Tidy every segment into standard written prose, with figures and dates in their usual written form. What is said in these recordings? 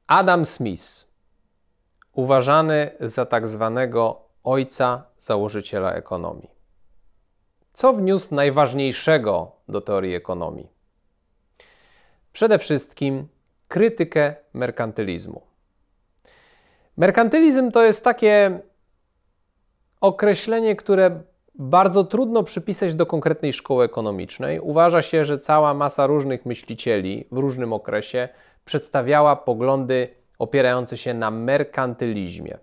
Adam Smith, uważany za tak zwanego ojca założyciela ekonomii. Co wniósł najważniejszego do teorii ekonomii? Przede wszystkim krytykę merkantylizmu. Merkantylizm to jest takie określenie, które bardzo trudno przypisać do konkretnej szkoły ekonomicznej. Uważa się, że cała masa różnych myślicieli w różnym okresie przedstawiała poglądy opierające się na merkantylizmie.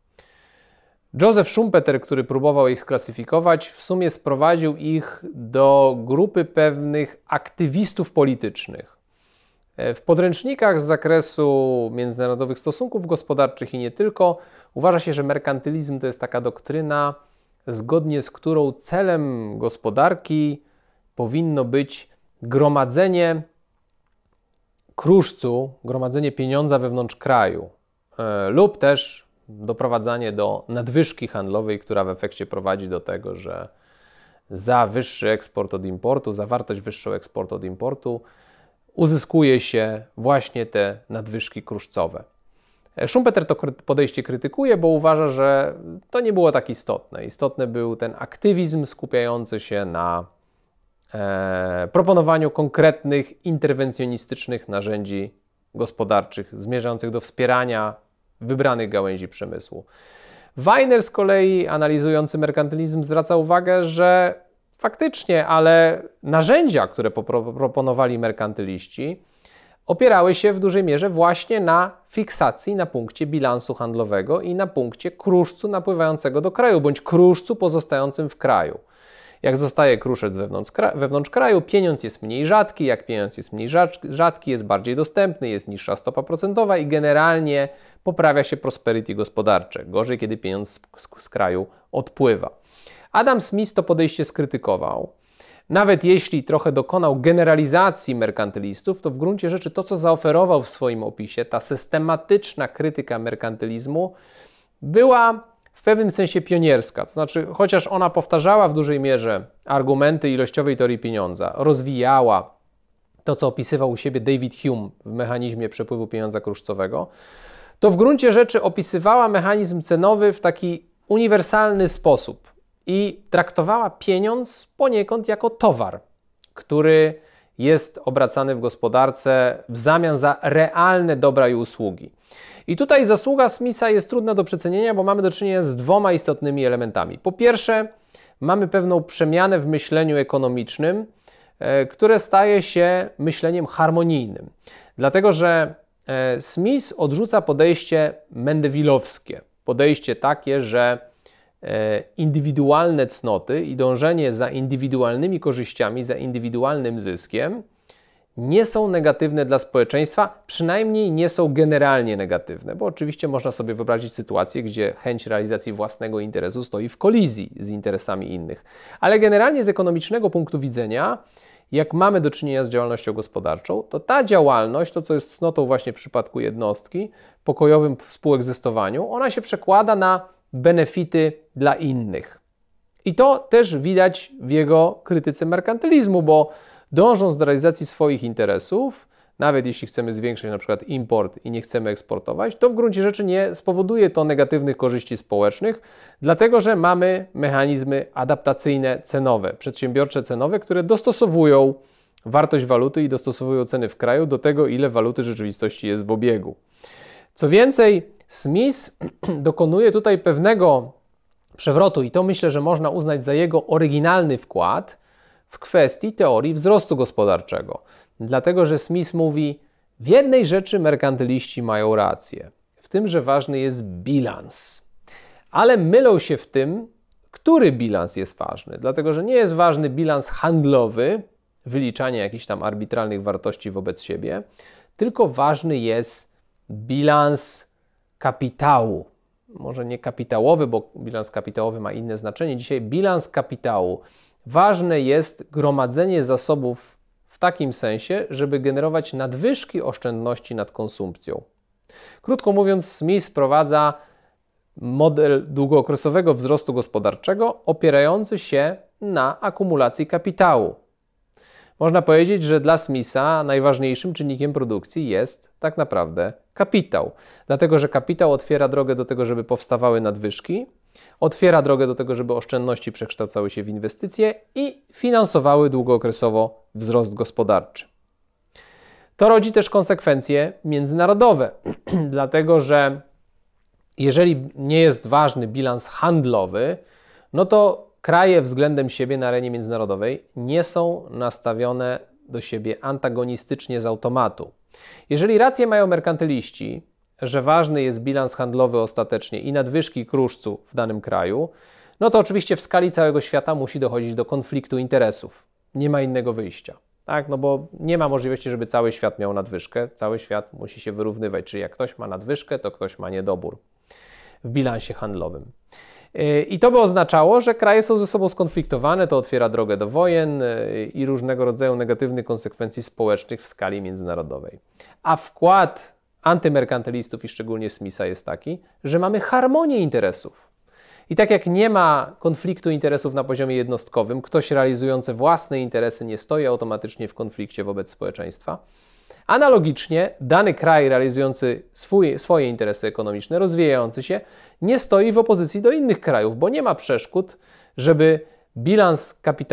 Joseph Schumpeter, który próbował ich sklasyfikować, w sumie sprowadził ich do grupy pewnych aktywistów politycznych. W podręcznikach z zakresu międzynarodowych stosunków gospodarczych i nie tylko uważa się, że merkantylizm to jest taka doktryna, zgodnie z którą celem gospodarki powinno być gromadzenie kruszcu, gromadzenie pieniądza wewnątrz kraju lub też doprowadzanie do nadwyżki handlowej, która w efekcie prowadzi do tego, że za wyższy eksport od importu, za wartość wyższą eksportu od importu uzyskuje się właśnie te nadwyżki kruszcowe. Schumpeter to podejście krytykuje, bo uważa, że to nie było tak istotne. Istotny był ten aktywizm skupiający się na proponowaniu konkretnych, interwencjonistycznych narzędzi gospodarczych zmierzających do wspierania wybranych gałęzi przemysłu. Weiner z kolei, analizujący merkantylizm, zwraca uwagę, że faktycznie, ale narzędzia, które proponowali merkantyliści, opierały się w dużej mierze właśnie na fiksacji na punkcie bilansu handlowego i na punkcie kruszcu napływającego do kraju, bądź kruszcu pozostającym w kraju. Jak zostaje kruszec wewnątrz kraju, pieniądz jest mniej rzadki, jak pieniądz jest mniej rzadki, jest bardziej dostępny, jest niższa stopa procentowa i generalnie poprawia się prosperity gospodarcze. Gorzej, kiedy pieniądz z kraju odpływa. Adam Smith to podejście skrytykował. Nawet jeśli trochę dokonał generalizacji merkantylistów, to w gruncie rzeczy to, co zaoferował w swoim opisie, ta systematyczna krytyka merkantylizmu, była w pewnym sensie pionierska. To znaczy, chociaż ona powtarzała w dużej mierze argumenty ilościowej teorii pieniądza, rozwijała to, co opisywał u siebie David Hume w mechanizmie przepływu pieniądza kruszcowego, to w gruncie rzeczy opisywała mechanizm cenowy w taki uniwersalny sposób i traktowała pieniądz poniekąd jako towar, który jest obracany w gospodarce w zamian za realne dobra i usługi. I tutaj zasługa Smitha jest trudna do przecenienia, bo mamy do czynienia z dwoma istotnymi elementami. Po pierwsze, mamy pewną przemianę w myśleniu ekonomicznym, które staje się myśleniem harmonijnym. Dlatego, że Smith odrzuca podejście mendewilowskie. Podejście takie, że indywidualne cnoty i dążenie za indywidualnymi korzyściami, za indywidualnym zyskiem nie są negatywne dla społeczeństwa, przynajmniej nie są generalnie negatywne, bo oczywiście można sobie wyobrazić sytuację, gdzie chęć realizacji własnego interesu stoi w kolizji z interesami innych. Ale generalnie z ekonomicznego punktu widzenia, jak mamy do czynienia z działalnością gospodarczą, to ta działalność, to co jest cnotą właśnie w przypadku jednostki, pokojowym współegzystowaniu, ona się przekłada na benefity dla innych. I to też widać w jego krytyce merkantylizmu, bo dążąc do realizacji swoich interesów, nawet jeśli chcemy zwiększyć na przykład import i nie chcemy eksportować, to w gruncie rzeczy nie spowoduje to negatywnych korzyści społecznych, dlatego że mamy mechanizmy adaptacyjne cenowe, przedsiębiorcze cenowe, które dostosowują wartość waluty i dostosowują ceny w kraju do tego, ile waluty w rzeczywistości jest w obiegu. Co więcej, Smith dokonuje tutaj pewnego przewrotu i to myślę, że można uznać za jego oryginalny wkład w kwestii teorii wzrostu gospodarczego. Dlatego, że Smith mówi, w jednej rzeczy merkantyliści mają rację, w tym, że ważny jest bilans. Ale mylą się w tym, który bilans jest ważny. Dlatego, że nie jest ważny bilans handlowy, wyliczanie jakichś tam arbitralnych wartości wobec siebie, tylko ważny jest bilans kapitału. Może nie kapitałowy, bo bilans kapitałowy ma inne znaczenie. Dzisiaj bilans kapitału. Ważne jest gromadzenie zasobów w takim sensie, żeby generować nadwyżki oszczędności nad konsumpcją. Krótko mówiąc, Smith wprowadza model długookresowego wzrostu gospodarczego opierający się na akumulacji kapitału. Można powiedzieć, że dla Smitha najważniejszym czynnikiem produkcji jest tak naprawdę kapitał. Dlatego, że kapitał otwiera drogę do tego, żeby powstawały nadwyżki, otwiera drogę do tego, żeby oszczędności przekształcały się w inwestycje i finansowały długookresowo wzrost gospodarczy. To rodzi też konsekwencje międzynarodowe, dlatego że jeżeli nie jest ważny bilans handlowy, no to kraje względem siebie na arenie międzynarodowej nie są nastawione do siebie antagonistycznie z automatu. Jeżeli rację mają merkantyliści, że ważny jest bilans handlowy ostatecznie i nadwyżki kruszcu w danym kraju, no to oczywiście w skali całego świata musi dochodzić do konfliktu interesów. Nie ma innego wyjścia. Tak? No bo nie ma możliwości, żeby cały świat miał nadwyżkę. Cały świat musi się wyrównywać. Czyli jak ktoś ma nadwyżkę, to ktoś ma niedobór w bilansie handlowym. I to by oznaczało, że kraje są ze sobą skonfliktowane, to otwiera drogę do wojen i różnego rodzaju negatywnych konsekwencji społecznych w skali międzynarodowej. A wkład antymerkantylistów i szczególnie Smitha jest taki, że mamy harmonię interesów. I tak jak nie ma konfliktu interesów na poziomie jednostkowym, ktoś realizujący własne interesy nie stoi automatycznie w konflikcie wobec społeczeństwa, analogicznie dany kraj realizujący swoje interesy ekonomiczne, rozwijający się, nie stoi w opozycji do innych krajów, bo nie ma przeszkód, żeby bilans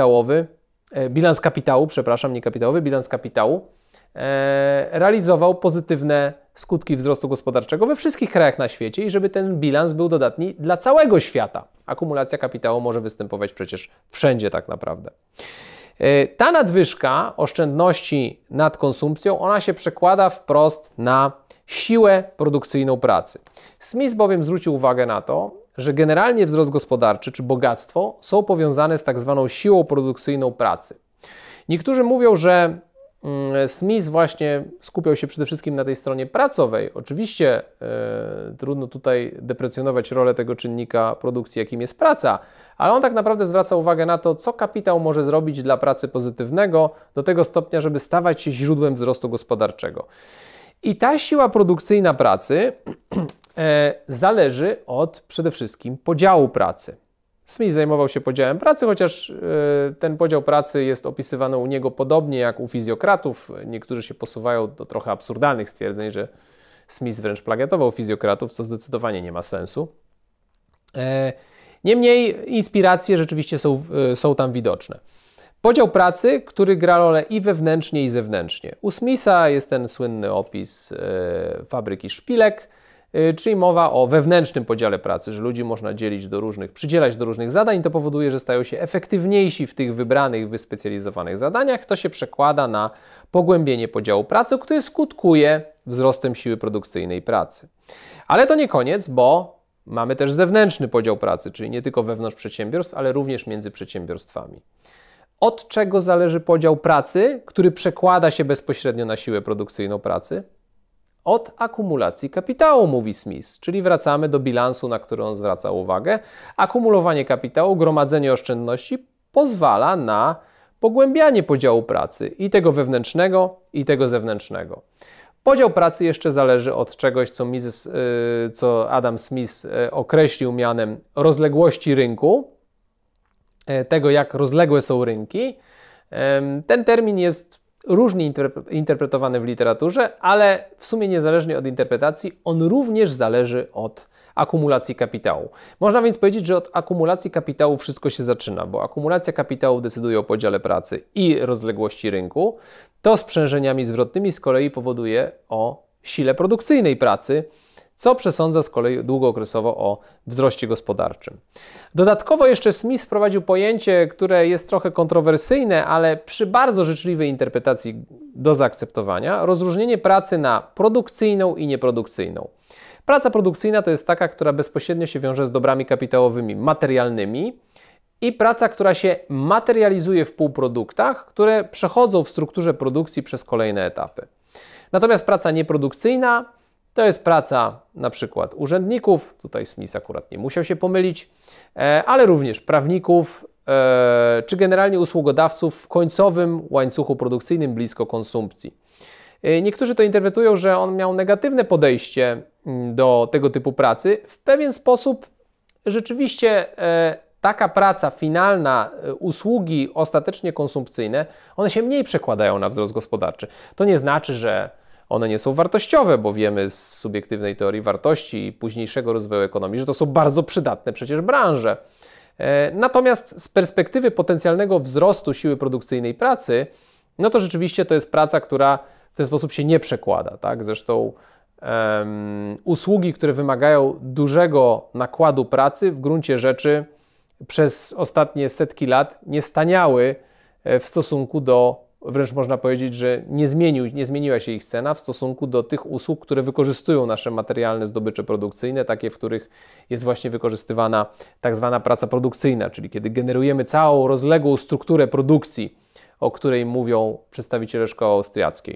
kapitału realizował pozytywne skutki wzrostu gospodarczego we wszystkich krajach na świecie i żeby ten bilans był dodatni dla całego świata. Akumulacja kapitału może występować przecież wszędzie tak naprawdę. Ta nadwyżka oszczędności nad konsumpcją, ona się przekłada wprost na siłę produkcyjną pracy. Smith bowiem zwrócił uwagę na to, że generalnie wzrost gospodarczy czy bogactwo są powiązane z tak zwaną siłą produkcyjną pracy. Niektórzy mówią, że Smith właśnie skupiał się przede wszystkim na tej stronie pracowej. Oczywiście trudno tutaj deprecjonować rolę tego czynnika produkcji, jakim jest praca, ale on tak naprawdę zwraca uwagę na to, co kapitał może zrobić dla pracy pozytywnego do tego stopnia, żeby stawać się źródłem wzrostu gospodarczego. I ta siła produkcyjna pracy zależy od przede wszystkim podziału pracy. Smith zajmował się podziałem pracy, chociaż ten podział pracy jest opisywany u niego podobnie jak u fizjokratów. Niektórzy się posuwają do trochę absurdalnych stwierdzeń, że Smith wręcz plagiatował fizjokratów, co zdecydowanie nie ma sensu. Niemniej inspiracje rzeczywiście są tam widoczne. Podział pracy, który gra rolę i wewnętrznie, i zewnętrznie. U Smitha jest ten słynny opis fabryki szpilek, czyli mowa o wewnętrznym podziale pracy, że ludzi można przydzielać do różnych zadań, to powoduje, że stają się efektywniejsi w tych wybranych, wyspecjalizowanych zadaniach. To się przekłada na pogłębienie podziału pracy, który skutkuje wzrostem siły produkcyjnej pracy. Ale to nie koniec, bo mamy też zewnętrzny podział pracy, czyli nie tylko wewnątrz przedsiębiorstw, ale również między przedsiębiorstwami. Od czego zależy podział pracy, który przekłada się bezpośrednio na siłę produkcyjną pracy? Od akumulacji kapitału, mówi Smith, czyli wracamy do bilansu, na który on zwraca uwagę. Akumulowanie kapitału, gromadzenie oszczędności pozwala na pogłębianie podziału pracy i tego wewnętrznego, i tego zewnętrznego. Podział pracy jeszcze zależy od czegoś, co Adam Smith określił mianem rozległości rynku, tego jak rozległe są rynki. Ten termin jest różnie interpretowany w literaturze, ale w sumie niezależnie od interpretacji, on również zależy od akumulacji kapitału. Można więc powiedzieć, że od akumulacji kapitału wszystko się zaczyna, bo akumulacja kapitału decyduje o podziale pracy i rozległości rynku. To sprzężeniami zwrotnymi z kolei powoduje o sile produkcyjnej pracy, co przesądza z kolei długookresowo o wzroście gospodarczym. Dodatkowo jeszcze Smith wprowadził pojęcie, które jest trochę kontrowersyjne, ale przy bardzo życzliwej interpretacji do zaakceptowania, rozróżnienie pracy na produkcyjną i nieprodukcyjną. Praca produkcyjna to jest taka, która bezpośrednio się wiąże z dobrami kapitałowymi, materialnymi, i praca, która się materializuje w półproduktach, które przechodzą w strukturze produkcji przez kolejne etapy. Natomiast praca nieprodukcyjna to jest praca na przykład urzędników, tutaj Smith akurat nie musiał się pomylić, ale również prawników, czy generalnie usługodawców w końcowym łańcuchu produkcyjnym blisko konsumpcji. Niektórzy to interpretują, że on miał negatywne podejście do tego typu pracy. W pewien sposób rzeczywiście taka praca finalna, usługi ostatecznie konsumpcyjne, one się mniej przekładają na wzrost gospodarczy. To nie znaczy, że one nie są wartościowe, bo wiemy z subiektywnej teorii wartości i późniejszego rozwoju ekonomii, że to są bardzo przydatne przecież branże. Natomiast z perspektywy potencjalnego wzrostu siły produkcyjnej pracy, no to rzeczywiście to jest praca, która w ten sposób się nie przekłada. Tak? Zresztą usługi, które wymagają dużego nakładu pracy, w gruncie rzeczy przez ostatnie setki lat nie staniały w stosunku do, wręcz można powiedzieć, że nie zmieniła się ich cena w stosunku do tych usług, które wykorzystują nasze materialne zdobycze produkcyjne, takie, w których jest właśnie wykorzystywana tak zwana praca produkcyjna, czyli kiedy generujemy całą rozległą strukturę produkcji, o której mówią przedstawiciele szkoły austriackiej.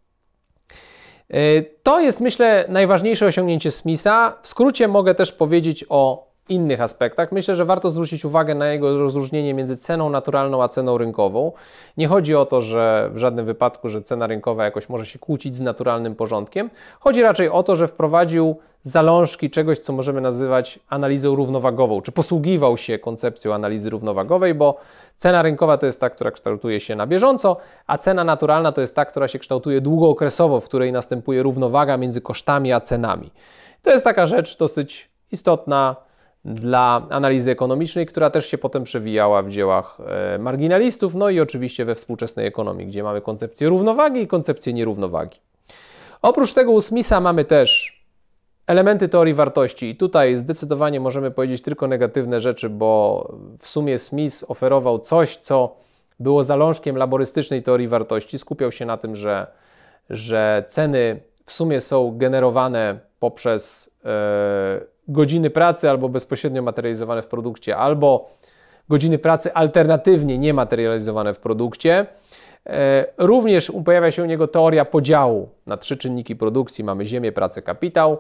To jest, myślę, najważniejsze osiągnięcie Smitha. W skrócie mogę też powiedzieć o innych aspektach. Myślę, że warto zwrócić uwagę na jego rozróżnienie między ceną naturalną a ceną rynkową. Nie chodzi o to, że w żadnym wypadku, że cena rynkowa jakoś może się kłócić z naturalnym porządkiem. Chodzi raczej o to, że wprowadził zalążki czegoś, co możemy nazywać analizą równowagową, czy posługiwał się koncepcją analizy równowagowej, bo cena rynkowa to jest ta, która kształtuje się na bieżąco, a cena naturalna to jest ta, która się kształtuje długookresowo, w której następuje równowaga między kosztami a cenami. To jest taka rzecz dosyć istotna dla analizy ekonomicznej, która też się potem przewijała w dziełach marginalistów, no i oczywiście we współczesnej ekonomii, gdzie mamy koncepcję równowagi i koncepcję nierównowagi. Oprócz tego u Smitha mamy też elementy teorii wartości i tutaj zdecydowanie możemy powiedzieć tylko negatywne rzeczy, bo w sumie Smith oferował coś, co było zalążkiem laborystycznej teorii wartości. Skupiał się na tym, że ceny w sumie są generowane poprzez godziny pracy albo bezpośrednio materializowane w produkcie, albo godziny pracy alternatywnie niematerializowane w produkcie. Również pojawia się u niego teoria podziału na 3 czynniki produkcji. Mamy ziemię, pracę, kapitał.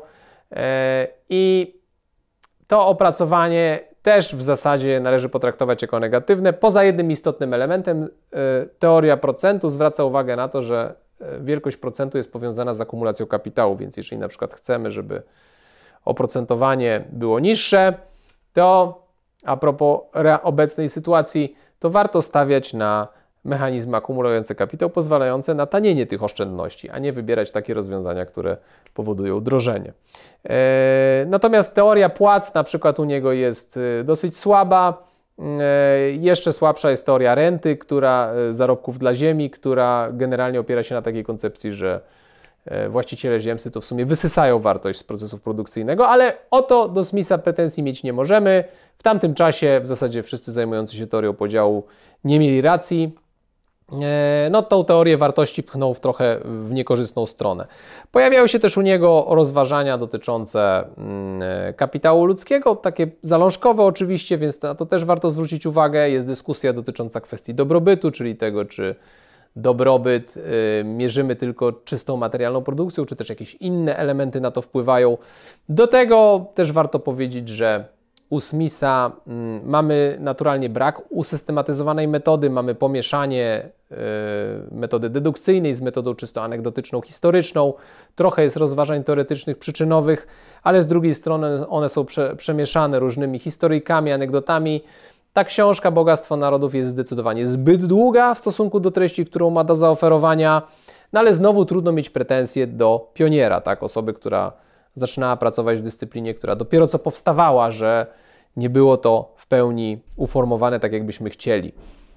I to opracowanie też w zasadzie należy potraktować jako negatywne. Poza jednym istotnym elementem, teoria procentu zwraca uwagę na to, że wielkość procentu jest powiązana z akumulacją kapitału, więc jeżeli na przykład chcemy, żeby oprocentowanie było niższe, to a propos obecnej sytuacji, to warto stawiać na mechanizmy akumulujące kapitał, pozwalające na tanienie tych oszczędności, a nie wybierać takie rozwiązania, które powodują drożenie. Natomiast teoria płac na przykład u niego jest dosyć słaba. Jeszcze słabsza jest teoria renty, zarobków dla ziemi, która generalnie opiera się na takiej koncepcji, że właściciele ziemscy to w sumie wysysają wartość z procesów produkcyjnego, ale o to do Smitha pretensji mieć nie możemy. W tamtym czasie w zasadzie wszyscy zajmujący się teorią podziału nie mieli racji. No tą teorię wartości pchnął trochę w niekorzystną stronę. Pojawiały się też u niego rozważania dotyczące kapitału ludzkiego, takie zalążkowe oczywiście, więc na to też warto zwrócić uwagę. Jest dyskusja dotycząca kwestii dobrobytu, czyli tego, czy dobrobyt mierzymy tylko czystą materialną produkcją, czy też jakieś inne elementy na to wpływają. Do tego też warto powiedzieć, że u Smitha mamy naturalnie brak usystematyzowanej metody, mamy pomieszanie metody dedukcyjnej z metodą czysto anegdotyczną, historyczną. Trochę jest rozważań teoretycznych, przyczynowych, ale z drugiej strony one są przemieszane różnymi historyjkami, anegdotami. Ta książka Bogactwo Narodów jest zdecydowanie zbyt długa w stosunku do treści, którą ma do zaoferowania, no ale znowu trudno mieć pretensje do pioniera, tak? Osoby, która zaczynała pracować w dyscyplinie, która dopiero co powstawała, że nie było to w pełni uformowane tak, jakbyśmy chcieli.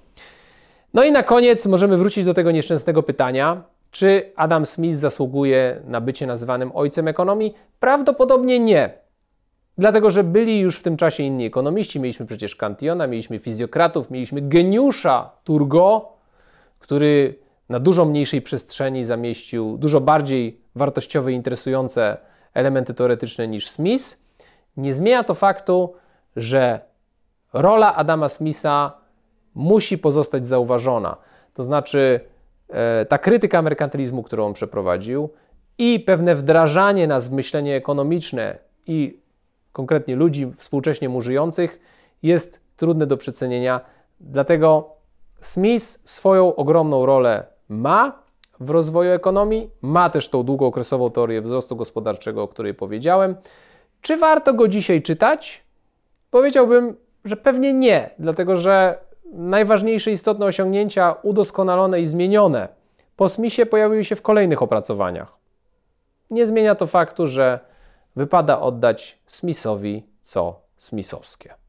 No i na koniec możemy wrócić do tego nieszczęsnego pytania, czy Adam Smith zasługuje na bycie nazywanym ojcem ekonomii? Prawdopodobnie nie. Dlatego, że byli już w tym czasie inni ekonomiści. Mieliśmy przecież Cantillona, mieliśmy fizjokratów, mieliśmy geniusza Turgot, który na dużo mniejszej przestrzeni zamieścił dużo bardziej wartościowe i interesujące elementy teoretyczne niż Smith. Nie zmienia to faktu, że rola Adama Smitha musi pozostać zauważona. To znaczy ta krytyka merkantylizmu, którą on przeprowadził i pewne wdrażanie nas w myślenie ekonomiczne i konkretnie ludzi współcześnie mu żyjących jest trudne do przecenienia. Dlatego Smith swoją ogromną rolę ma w rozwoju ekonomii, ma też tą długookresową teorię wzrostu gospodarczego, o której powiedziałem. Czy warto go dzisiaj czytać? Powiedziałbym, że pewnie nie, dlatego że najważniejsze istotne osiągnięcia udoskonalone i zmienione po Smithie pojawiły się w kolejnych opracowaniach. Nie zmienia to faktu, że wypada oddać Smithowi co smithowskie.